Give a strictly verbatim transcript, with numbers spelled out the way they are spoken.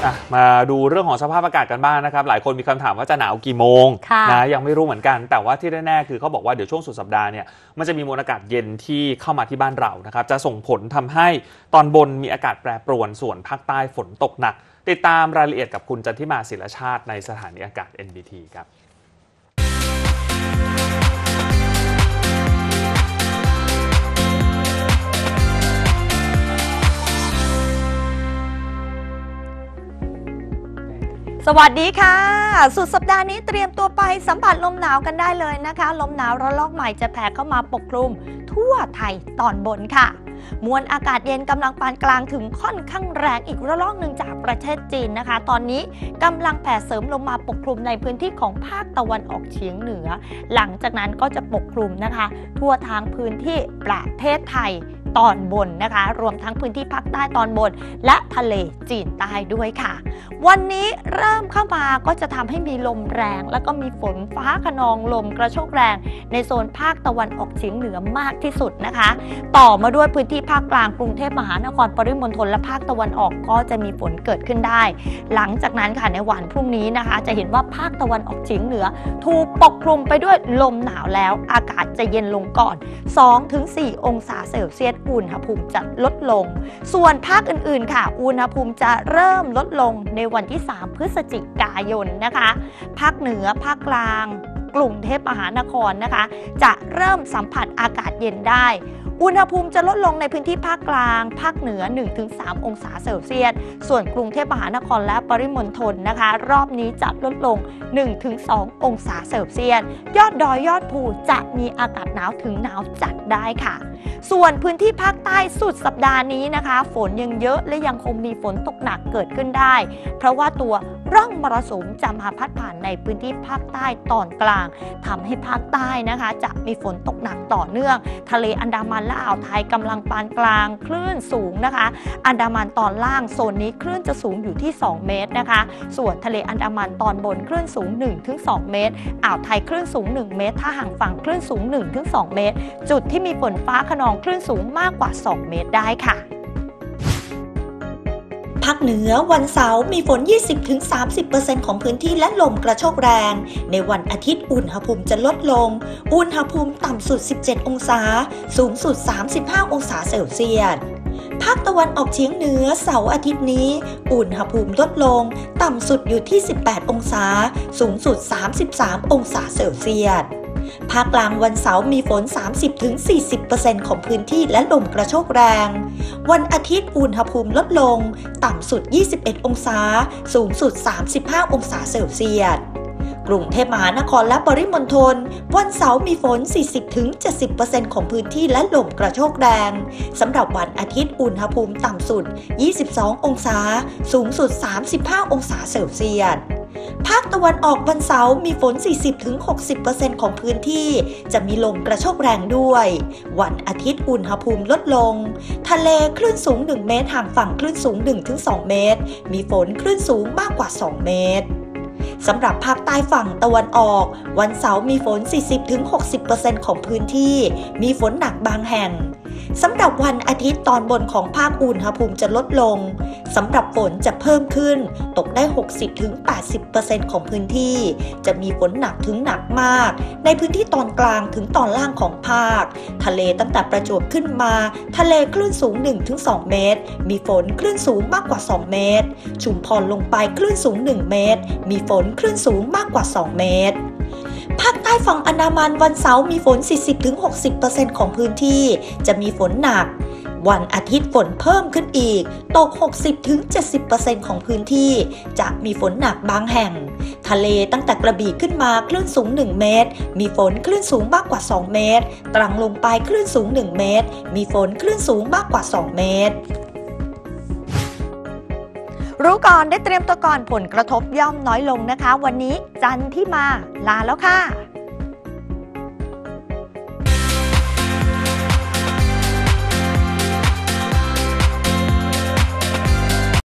มาดูเรื่องของสภาพอากาศกันบ้าง น, นะครับหลายคนมีคำถามว่าจะหนาวกี่โมงนะยังไม่รู้เหมือนกันแต่ว่าที่แน่ๆคือเขาบอกว่าเดี๋ยวช่วงสุดสัปดาห์เนี่ยมันจะมีมวลอากาศเย็นที่เข้ามาที่บ้านเรานะครับจะส่งผลทำให้ตอนบนมีอากาศแปรปรวนส่วนภาคใต้ฝนตกหนักติดตามรายละเอียดกับคุณจันทิมาศิลชาติในสถานีอากาศ เอ็น บี ที ครับสวัสดีค่ะสุดสัปดาห์นี้เตรียมตัวไปสัมผัสลมหนาวกันได้เลยนะคะลมหนาวระลอกใหม่จะแผ่เข้ามาปกคลุมทั่วไทยตอนบนค่ะมวลอากาศเย็นกำลังปานกลางถึงค่อนข้างแรงอีกระลอกหนึ่งจากประเทศจีนนะคะตอนนี้กำลังแผ่เสริมลงมาปกคลุมในพื้นที่ของภาคตะวันออกเฉียงเหนือหลังจากนั้นก็จะปกคลุมนะคะทั่วทางพื้นที่ประเทศไทยตอนบนนะคะรวมทั้งพื้นที่ภาคใต้ตอนบนและทะเลจีนใต้ด้วยค่ะวันนี้เริ่มเข้ามาก็จะทำให้มีลมแรงแล้วก็มีฝนฟ้าคะนองลมกระโชกแรงในโซนภาคตะวันออกเฉียงเหนือมากที่สุดนะคะต่อมาด้วยพื้นที่ภาคกลางกรุงเทพมหานครปริมณฑลและภาคตะวันออกก็จะมีฝนเกิดขึ้นได้หลังจากนั้นค่ะในวันพรุ่งนี้นะคะจะเห็นว่าภาคตะวันออกเฉียงเหนือถูกปกคลุมไปด้วยลมหนาวแล้วอากาศจะเย็นลงก่อน สองถึงสี่ องศาเซลเซียสอุณหภูมิจะลดลงส่วนภาคอื่นๆค่ะอุณหภูมิจะเริ่มลดลงในวันที่สามพฤศจิกายนนะคะภาคเหนือภาคกลางกรุงเทพมหานครนะคะจะเริ่มสัมผัสอากาศเย็นได้อุณหภูมิจะลดลงในพื้นที่ภาคกลางภาคเหนือ หนึ่งถึงสาม องศาเซลเซียสส่วนกรุงเทพมหานครและปริมณฑลนะคะรอบนี้จะลดลง หนึ่งถึงสอง องศาเซลเซียสยอดดอยยอดภูจะมีอากาศหนาวถึงหนาวจัดได้ค่ะส่วนพื้นที่ภาคใต้สุดสัปดาห์นี้นะคะฝนยังเยอะและยังคงมีฝนตกหนักเกิดขึ้นได้เพราะว่าตัวร่องมรสุมจะมาพัดผ่านในพื้นที่ภาคใต้ตอนกลางทำให้ภาคใต้นะคะจะมีฝนตกหนักต่อเนื่องทะเลอันดามันและอ่าวไทยกำลังปานกลางคลื่นสูงนะคะอันดามันตอนล่างโซนนี้คลื่นจะสูงอยู่ที่สองเมตรนะคะส่วนทะเลอันดามันตอนบนคลื่นสูง หนึ่งถึงสอง เมตรอ่าวไทยคลื่นสูงหนึ่งเมตรถ้าห่างฝั่งคลื่นสูง หนึ่งถึงสอง เมตรจุดที่มีฝนฟ้าคะนองคลื่นสูงมากกว่าสองเมตรได้ค่ะภาคเหนือวันเสาร์มีฝน ยี่สิบถึงสามสิบเปอร์เซ็นต์ ของพื้นที่และลมกระโชกแรงในวันอาทิตย์อุณหภูมิจะลดลงอุณหภูมิต่ำสุดสิบเจ็ดองศาสูงสุดสามสิบห้าองศาเซลเซียสภาคตะวันออกเฉียงเหนือเสาร์อาทิตย์นี้อุณหภูมิลดลงต่ำสุดอยู่ที่สิบแปดองศาสูงสุดสามสิบสามองศาเซลเซียสภาคกลางวันเสาร์มีฝน สามสิบถึงสี่สิบเปอร์เซ็นต์ ของพื้นที่และลมกระโชกแรงวันอาทิตย์อุณหภูมิลดลงต่ำสุดยี่สิบเอ็ดองศาสูงสุดสามสิบห้าองศาเซลเซียสกรุงเทพมหานครและปริมณฑลวันเสาร์มีฝน สี่สิบถึงเจ็ดสิบเปอร์เซ็นต์ ของพื้นที่และลมกระโชกแรงสำหรับวันอาทิตย์อุณหภูมิต่ำสุดยี่สิบสององศาสูงสุดสามสิบห้าองศาเซลเซียสภาคตะวันออกวันเสาร์มีฝน สี่สิบถึงหกสิบเปอร์เซ็นต์ ของพื้นที่จะมีลมกระโชกแรงด้วยวันอาทิตย์อุณหภูมิลดลงทะเลคลื่นสูงหนึ่งเมตรห่างฝั่งคลื่นสูง หนึ่งถึงสอง เมตรมีฝนคลื่นสูงมากกว่าสองเมตรสำหรับภาคใต้ฝั่งตะวันออกวันเสาร์มีฝน สี่สิบถึงหกสิบเปอร์เซ็นต์ ของพื้นที่มีฝนหนักบางแห่งสำหรับวันอาทิตย์ตอนบนของภาคอุณหภูมิจะลดลงสำหรับฝนจะเพิ่มขึ้นตกได้ หกสิบถึงแปดสิบเปอร์เซ็นต์ ของพื้นที่จะมีฝนหนักถึงหนักมากในพื้นที่ตอนกลางถึงตอนล่างของภาคทะเลตั้งแต่ประจวบขึ้นมาทะเลคลื่นสูง หนึ่งถึงสอง เมตรมีฝนคลื่นสูงมากกว่าสองเมตรชุมพรลงไปคลื่นสูงหนึ่งเมตรมีฝนคลื่นสูงมากกว่าสองเมตรภาคใต้ฝั่งอันดามันวันเสาร์มีฝน สี่สิบถึงหกสิบเปอร์เซ็นต์ ของพื้นที่จะมีฝนหนักวันอาทิตย์ฝนเพิ่มขึ้นอีกตก หกสิบถึงเจ็ดสิบเปอร์เซ็นต์ ของพื้นที่จะมีฝนหนักบางแห่งทะเลตั้งแต่กระบี่ขึ้นมาคลื่นสูงหนึ่งเมตรมีฝนคลื่นสูงมากกว่าสองเมตรตรังลงไปคลื่นสูงหนึ่งเมตรมีฝนคลื่นสูงมากกว่าสองเมตรรู้ก่อนได้เตรียมตัวก่อนผลกระทบย่อมน้อยลงนะคะวันนี้จันทิมาลาแล้วค่ะ